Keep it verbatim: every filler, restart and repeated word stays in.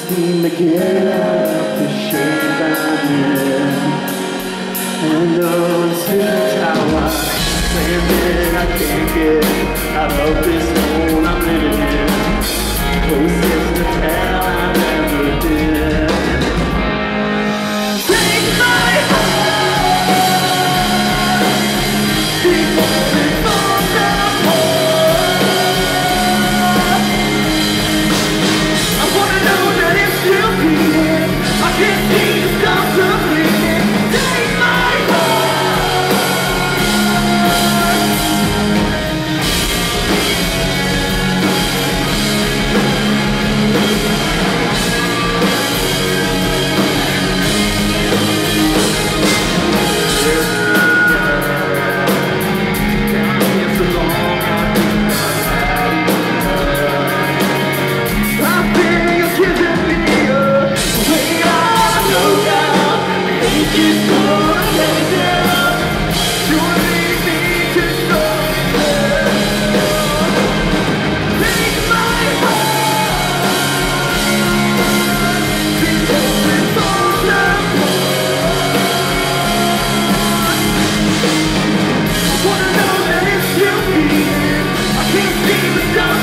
seem to get out of the shape I'm in. And those is how I claim that I can't get out of this hole I'm living in. Places to tell I've never been. Take my heart before it falls apart. I wanna know that it's still beating. I can't see it stop the bleeding. Take my heart. Wanna know that it's still beating. I can't see the stars.